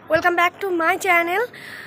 Welcome back to my channel.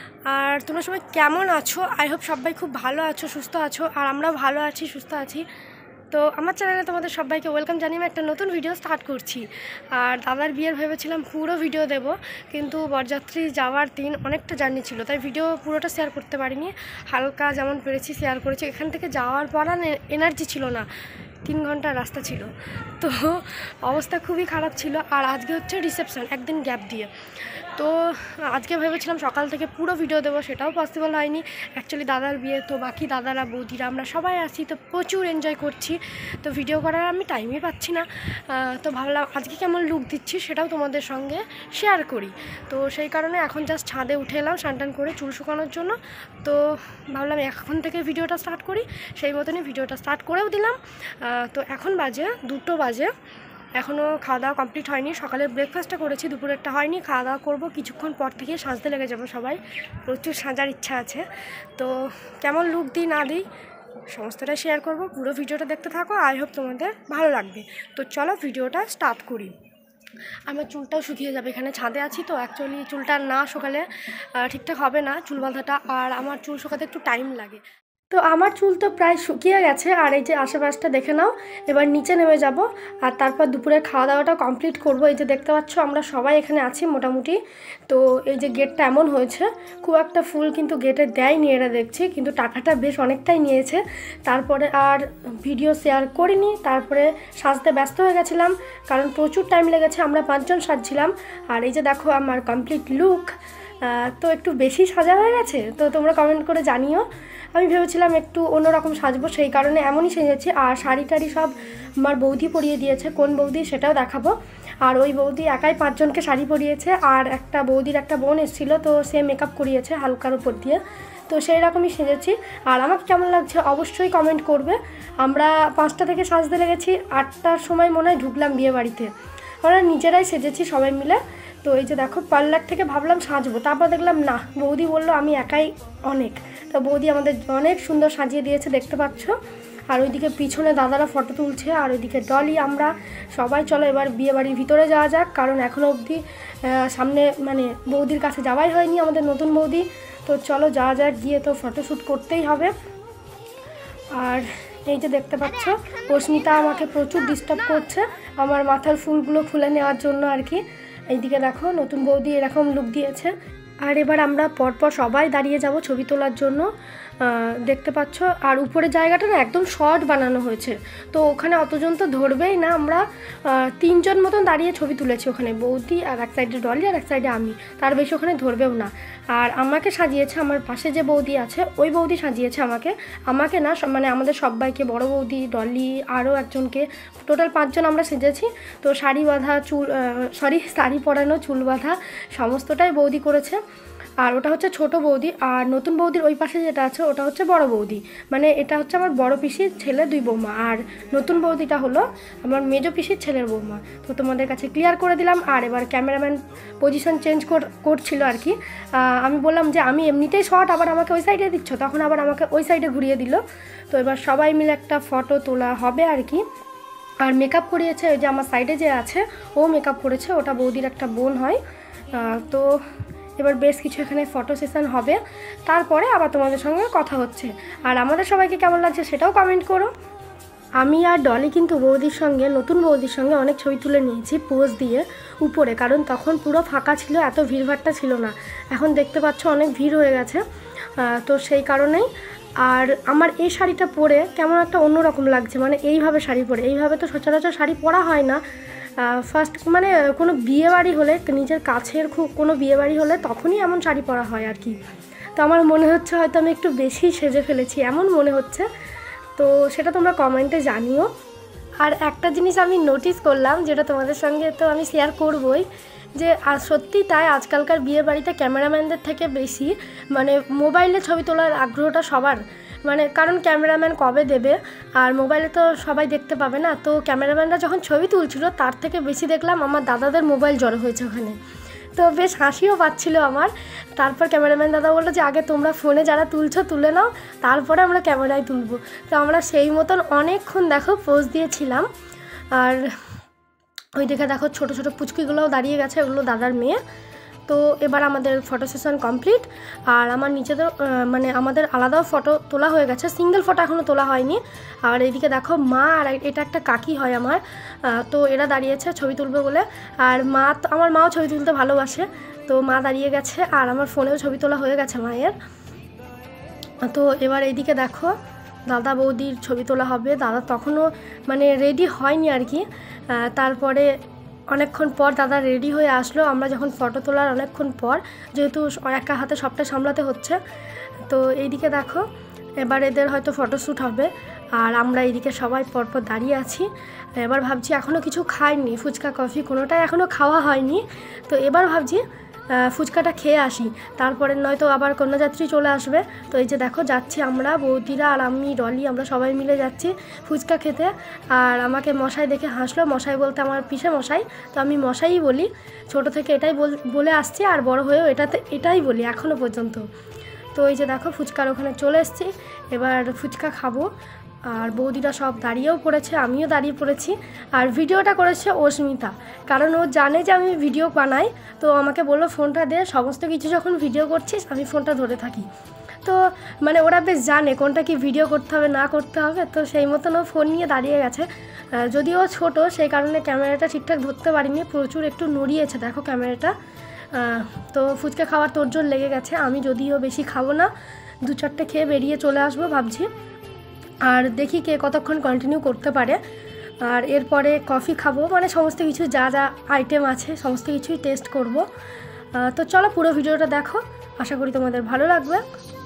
আর তোমরা সবাই কেমন আছো? আই হোপ সবাই খুব ভালো আছো, সুস্থ আছো। আর আমরাও ভালো আছি, সুস্থ আছি। তো আমার চ্যানেলে তোমাদের সবাইকে ওয়েলকাম জানিয়ে আমি একটা নতুন ভিডিও স্টার্ট করছি। আর দাদার বিয়ের ভেবেছিলাম পুরো ভিডিও দেব, কিন্তু বরযাত্রী যাওয়ার দিন অনেকটা জার্নি ছিল, তাই ভিডিও পুরোটা শেয়ার করতে পারিনি। হালকা যেমন পেরেছি শেয়ার করেছি। এখান থেকে যাওয়ার পর আর এনার্জি ছিল না, 3 ঘন্টার রাস্তা ছিল, তো অবস্থা খুবই খারাপ ছিল। আর আজকে হচ্ছে রিসেপশন, একদিন গ্যাপ দিয়ে। তো আজকে ভেবেছিলাম সকাল থেকে পুরো ভিডিও দেবো, সেটাও পসিবল হয়নি। অ্যাকচুয়ালি দাদার বিয়ে, তো বাকি দাদারা বৌদিরা আমরা সবাই আছি, তো প্রচুর এনজয় করছি, তো ভিডিও করার আমি টাইমই পাচ্ছি না। তো ভাবলাম আজকে কেমন লুক দিচ্ছি সেটাও তোমাদের সঙ্গে শেয়ার করি। তো সেই কারণে এখন জাস্ট ছাদে উঠে এলাম স্নান করে চুল শুকানোর জন্য। তো ভাবলাম এখন থেকে ভিডিওটা স্টার্ট করি, সেই মতনই ভিডিওটা স্টার্ট করেও দিলাম। তো এখন বাজে 2টো বাজে, এখনও খাওয়া দাওয়া কমপ্লিট হয়নি। সকালে ব্রেকফাস্টটা করেছি, দুপুরেরটা হয়নি। খাওয়া দাওয়া করবো, কিছুক্ষণ পর থেকে সাজতে লেগে যাবো সবাই। প্রচুর সাজার ইচ্ছা আছে। তো কেমন লুক দিই না দিই সমস্তটাই শেয়ার করব, পুরো ভিডিওটা দেখতে থাকো। আই হোপ তোমাদের ভালো লাগবে। তো চলো ভিডিওটা স্টার্ট করি। আমার চুলটাও শুকিয়ে যাবে, এখানে ছাদে আছি তো। অ্যাকচুয়ালি চুলটা না শুকালে ঠিকঠাক হবে না চুল বাঁধাটা, আর আমার চুল শুকাতে একটু টাইম লাগে। তো আমার চুল তো প্রায় শুকিয়ে গেছে। আর এই যে আশেপাশটা দেখে নাও। এবার নিচে নেমে যাব, আর তারপর দুপুরে খাওয়া দাওয়াটা কমপ্লিট করব। এই যে দেখতে পাচ্ছ আমরা সবাই এখানে আছি মোটামুটি। তো এই যে গেটটা এমন হয়েছে, খুব একটা ফুল কিন্তু গেটে দেয়নি এরা দেখছি, কিন্তু টাকাটা বেশ অনেকটাই নিয়েছে। তারপরে আর ভিডিও শেয়ার করিনি, তারপরে সাজতে ব্যস্ত হয়ে গেছিলাম, কারণ প্রচুর টাইম লেগেছে। আমরা 5 জন সাজছিলাম। আর এই যে দেখো আমার কমপ্লিট লুক। তো একটু বেশি সাজা হয়ে গেছে, তো তোমরা কমেন্ট করে জানিও। আমি ভেবেছিলাম একটু অন্যরকম সাজবো, সেই কারণে এমনই সেজেছি। আর শাড়ি টাড়ি সব আমার বৌদি পরিয়ে দিয়েছে, কোন বৌদি সেটাও দেখাবো। আর ওই বৌদি একাই 5 জনকে শাড়ি পরিয়েছে, আর একটা বৌদির একটা বোন এসেছিলো, তো সে মেকআপ করিয়েছে হালকার উপর দিয়ে। তো সেই রকমই সেজেছি। আর আমাকে কেমন লাগছে অবশ্যই কমেন্ট করবে। আমরা 5টা থেকে সাজতে লেগেছি, 8টার সময় মনে হয় ঢুকলাম বিয়ে বাড়িতে। আমরা নিজেরাই সেজেছি সবাই মিলে। তো এই যে দেখো পার্লার থেকে ভাবলাম সাজবো, তারপর দেখলাম না, বৌদি বললো আমি একাই অনেক। তো বৌদি আমাদের অনেক সুন্দর সাজিয়ে দিয়েছে, দেখতে পাচ্ছ। আর ওইদিকে পিছনে দাদারা ফটো তুলছে, আর ওইদিকে ডলি। আমরা সবাই চলো এবার বিয়ে বাড়ির ভিতরে যাওয়া যাক, কারণ এখনও অবধি সামনে মানে বৌদির কাছে যাওয়াই হয়নি আমাদের নতুন বৌদি। তো চলো যাওয়া যাক, গিয়ে তো ফটোশ্যুট করতেই হবে। আর এই যে দেখতে পাচ্ছ অস্মিতা আমাকে প্রচুর ডিস্টার্ব করছে আমার মাথার ফুলগুলো খুলে নেওয়ার জন্য আর কি। এইদিকে দেখো নতুন বৌদি এরকম লুক দিয়েছে। আর এবার আমরা পরপর সবাই দাঁড়িয়ে যাব ছবি তোলার জন্য, দেখতে পাচ্ছ। আর উপরে জায়গাটা না একদম শর্ট বানানো হয়েছে, তো ওখানে অতজন তো ধরবেই না। আমরা 3 জন মতন দাঁড়িয়ে ছবি তুলেছি, ওখানে বৌদি আর এক সাইডে ডলি আর এক সাইডে আমি, তার বেশি ওখানে ধরবেও না। আর আমাকে সাজিয়েছে আমার পাশে যে বৌদি আছে, ওই বৌদি সাজিয়েছে আমাকে না, মানে আমাদের সবাইকে, বড় বৌদি, ডলি, আরও একজনকে, টোটাল 5 জন আমরা সেজেছি। তো শাড়ি বাঁধা, শাড়ি পরানো, চুল বাঁধা সমস্তটাই বৌদি করেছে। আর ওটা হচ্ছে ছোট বৌদি, আর নতুন বৌদির ওই পাশে যেটা আছে ওটা হচ্ছে বড় বৌদি, মানে এটা হচ্ছে আমার বড় পিসির ছেলে 2 বৌমা, আর নতুন বৌদিটা হলো আমার মেজো পিসির ছেলের বৌমা। তো তোমাদের কাছে ক্লিয়ার করে দিলাম। আর এবার ক্যামেরাম্যান পজিশন চেঞ্জ করছিল আর কি। আমি বললাম যে আমি এমনিতেই শর্ট, আবার আমাকে ওই সাইডে দিচ্ছ, তখন আবার আমাকে ওই সাইডে ঘুরিয়ে দিল। তো এবার সবাই মিলে একটা ফটো তোলা হবে আর কি। আর মেকআপ করিয়েছে ওই যে আমার সাইডে যে আছে, ও মেকআপ করেছে, ওটা বৌদির একটা বোন হয়। তো এবার বেশ কিছু এখানে ফটো সেশন হবে, তারপরে আবার তোমাদের সঙ্গে কথা হচ্ছে। আর আমাদের সবাইকে কেমন লাগছে সেটাও কমেন্ট করো। আমি আর ডলি কিন্তু বৌদির সঙ্গে, নতুন বৌদির সঙ্গে অনেক ছবি তুলে নিয়েছি পোজ দিয়ে উপরে, কারণ তখন পুরো ফাঁকা ছিল, এত ভিড়ভাট্টা ছিল না। এখন দেখতে পাচ্ছ অনেক ভিড় হয়ে গেছে, তো সেই কারণেই। আর আমার এই শাড়িটা পরে কেমন একটা অন্যরকম লাগছে, মানে এইভাবে শাড়ি পরে, এইভাবে তো সচরাচর শাড়ি পরা হয় না। ফার্স্ট মানে কোনো বিয়েবাড়ি হলে, নিজের কাছের খুব কোনো বিয়েবাড়ি হলে তখনই এমন শাড়ি পরা হয় আর কি। তো আমার মনে হচ্ছে হয়তো আমি একটু বেশি সেজে ফেলেছি, এমন মনে হচ্ছে। তো সেটা তোমরা কমেন্টে জানিও। আর একটা জিনিস আমি নোটিস করলাম, যেটা তোমাদের সঙ্গে তো আমি শেয়ার করবই, যে সত্যি তাই, আজকালকার বিয়ে বাড়িতে ক্যামেরাম্যানদের থেকে বেশি মানে মোবাইলে ছবি তোলার আগ্রহটা সবার, মানে কারণ ক্যামেরাম্যান কবে দেবে, আর মোবাইলে তো সবাই দেখতে পাবে না। তো ক্যামেরাম্যানরা যখন ছবি তুলছিল তার থেকে বেশি দেখলাম আমার দাদাদের মোবাইল জড়ো হয়েছে ওখানে। তো বেশ হাসিও পাচ্ছিল আমার। তারপর ক্যামেরাম্যান দাদা বললো যে আগে তোমরা ফোনে যারা তুলছো তুলে নাও, তারপরে আমরা ক্যামেরায় তুলবো। তো আমরা সেই মতন অনেকক্ষণ দেখো পোজ দিয়েছিলাম। আর ওই দিকে দেখো ছোটো ছোটো পুচকিগুলোও দাঁড়িয়ে গেছে, ওগুলো দাদার মেয়ে। তো এবার আমাদের ফটো সেশন কমপ্লিট। আর আমার নিচেদের মানে আমাদের আলাদাও ফটো তোলা হয়ে গেছে, সিঙ্গেল ফটো এখনও তোলা হয়নি। আর এইদিকে দেখো মা আর এটা একটা কাকি হয় আমার, তো এরা দাঁড়িয়েছে ছবি তুলবে বলে। আর আমার মাও ছবি তুলতে ভালোবাসে, তো মা দাঁড়িয়ে গেছে আর আমার ফোনেও ছবি তোলা হয়ে গেছে মায়ের। তো এবার এইদিকে দেখো দাদা বৌদির ছবি তোলা হবে। দাদা তখনও মানে রেডি হয়নি আর কি, তারপরে অনেকক্ষণ পর দাদা রেডি হয়ে আসলো। আমরা যখন ফটো তোলার অনেকক্ষণ পর, যেহেতু একা হাতে সবটা সামলাতে হচ্ছে। তো এইদিকে দেখো এবার এদের হয়তো ফটোশ্যুট হবে, আর আমরা এইদিকে সবাই পরপর দাঁড়িয়ে আছি। এবার ভাবছি এখনও কিছু খাইনি, ফুচকা কফি কোনোটাই এখনও খাওয়া হয়নি। তো এবার ভাবছি ফুচকাটা খেয়ে আসি, তারপরে নয়তো আবার কন্যাযাত্রী চলে আসবে। তো এই যে দেখো যাচ্ছি আমরা, বৌদিরা আর আমি ডলি, আমরা সবাই মিলে যাচ্ছি ফুচকা খেতে। আর আমাকে মশাই দেখে হাসলো, মশাই বলতে আমার পিসে মশাই, তো আমি মশাইই বলি, ছোটো থেকে এটাই বলে আসছি, আর বড় হয়েও এটাই বলি এখনও পর্যন্ত। তো এই যে দেখো ফুচকার ওখানে চলে এসেছি, এবার ফুচকা খাবো। আর বৌদিরা সব দাঁড়িয়েও পড়েছে, আমিও দাঁড়িয়ে পড়েছি। আর ভিডিওটা করেছে অস্মিতা, কারণ ও জানে যে আমি ভিডিও বানাই। তো আমাকে বললো ফোনটা দে, সমস্ত কিছু যখন ভিডিও করছিস আমি ফোনটা ধরে থাকি। তো মানে ওরা বেশ জানে কোনটা কি ভিডিও করতে হবে না করতে হবে, তো সেই মতন ও ফোন নিয়ে দাঁড়িয়ে গেছে। যদিও ছোটো সেই কারণে ক্যামেরাটা ঠিকঠাক ধরতে পারিনি, প্রচুর একটু নড়িয়েছে দেখো ক্যামেরাটা। তো ফুচকা খাওয়ার তোড়জোড় লেগে গেছে। আমি যদিও বেশি খাবো না, 2-4টে খেয়ে বেরিয়ে চলে আসবো ভাবছি। আর দেখি কে কতক্ষণ কন্টিনিউ করতে পারে। আর এরপরে কফি খাবো, মানে সমস্ত কিছু যা যা আইটেম আছে সমস্ত কিছুই টেস্ট করব। তো চলো পুরো ভিডিওটা দেখো, আশা করি তোমাদের ভালো লাগবে।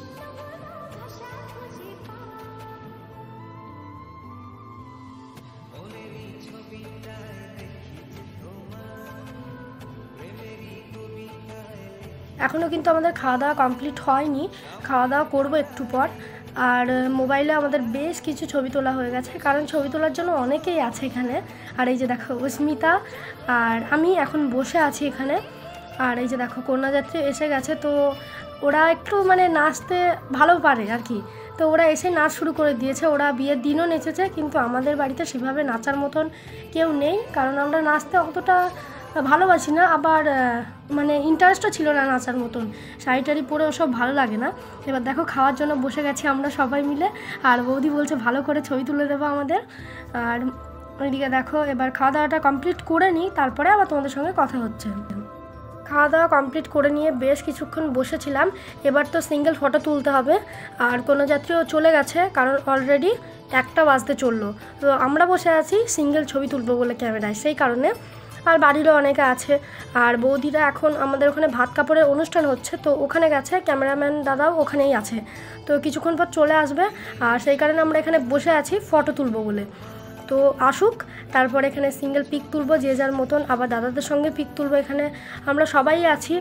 এখনও কিন্তু আমাদের খাওয়া দাওয়া কমপ্লিট হয়নি, খাওয়া দাওয়া করবো একটু পর। আর মোবাইলে আমাদের বেশ কিছু ছবি তোলা হয়ে গেছে, কারণ ছবি তোলার জন্য অনেকেই আছে এখানে। আর এই যে দেখো অস্মিতা আর আমি এখন বসে আছি এখানে। আর এই যে দেখো কন্যাযাত্রী এসে গেছে, তো ওরা একটু মানে নাচতে ভালো পারে আর কি, তো ওরা এসে নাচ শুরু করে দিয়েছে। ওরা বিয়ের দিনও নেচেছে, কিন্তু আমাদের বাড়িতে সেভাবে নাচার মতন কেউ নেই, কারণ আমরা নাচতে অতটা ভালোবাসি না, আবার মানে ইন্টারেস্টও ছিল না নাচার মতন, শাড়ি টাড়ি পরে ওসব ভালো লাগে না। এবার দেখো খাওয়ার জন্য বসে গেছি আমরা সবাই মিলে, আর বৌদি বলছে ভালো করে ছবি তুলে দেবো আমাদের। আর ওইদিকে দেখো এবার খাওয়া দাওয়াটা কমপ্লিট করে নিই, তারপরে আবার তোমাদের সঙ্গে কথা হচ্ছে। খাওয়া দাওয়া কমপ্লিট করে নিয়ে বেশ কিছুক্ষণ বসেছিলাম। এবার তো সিঙ্গেল ফটো তুলতে হবে, আর কোনো যাত্রীও চলে গেছে, কারণ অলরেডি 1টা বাজতে চললো। তো আমরা বসে আছি সিঙ্গেল ছবি তুলবো বলে ক্যামেরায়, সেই কারণে। আর বাড়িরও অনেকে আছে। আর বৌদিরা এখন আমাদের ওখানে ভাত কাপড়ের অনুষ্ঠান হচ্ছে, তো ওখানে গেছে, ক্যামেরাম্যান দাদাও ওখানেই আছে, তো কিছুক্ষণ পর চলে আসবে। আর সেই কারণে আমরা এখানে বসে আছি ফটো তুলবো বলে। তো আসুক, তারপর এখানে সিঙ্গেল পিক তুলবো যে যার মতন, আবার দাদাদের সঙ্গে পিক তুলবো। এখানে আমরা সবাই আছি,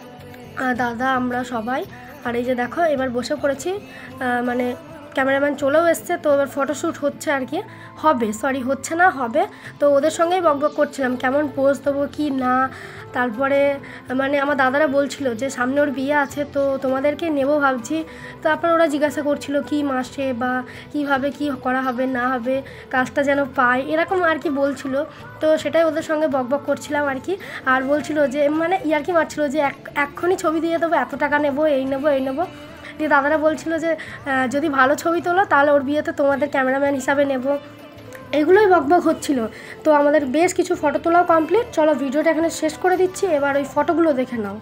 দাদা আমরা সবাই। আর এই যে দেখো এবার বসে পড়েছি, মানে ক্যামেরাম্যান চলেও এসছে, তো এবার ফটোশ্যুট হচ্ছে আর কি, হচ্ছে না হবে। তো ওদের সঙ্গেই বকবক করছিলাম কেমন পোজ দেবো কি না। তারপরে মানে আমার দাদারা বলছিল যে সামনে ওর বিয়ে আছে, তো তোমাদেরকে নেবো ভাবছি। তারপর ওরা জিজ্ঞাসা করছিল কি মাসে বা কীভাবে কি করা হবে না হবে, কাজটা যেন পায়, এরকম আর কি বলছিল। তো সেটাই ওদের সঙ্গে বকবক করছিলাম আর কি। আর বলছিল যে মানে ইয়ার্কি মারছিল যে এক্ষুনি ছবি দিয়ে দেবো, এত টাকা নেবো, এই নেবো। দিয়ে দাদারা বলছিল যে যদি ভালো ছবি তোলো তাহলে ওর বিয়েতে তোমাদের ক্যামেরাম্যান হিসাবে নেব, এগুলোই বকবক হচ্ছিল। তো আমাদের বেশ কিছু ফটো তোলাও কমপ্লিট। চলো ভিডিওটা এখানে শেষ করে দিচ্ছি, এবার ওই ফটোগুলো দেখে নাও।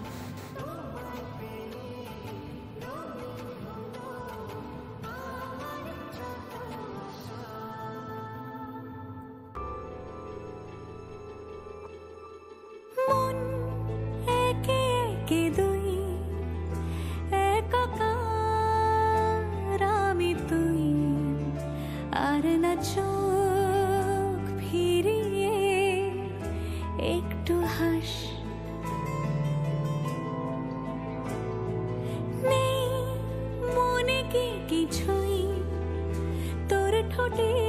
চোখ ফিরিয়ে একটু হাস, নেই মনে কি কিছুই তোর ঠোঁটে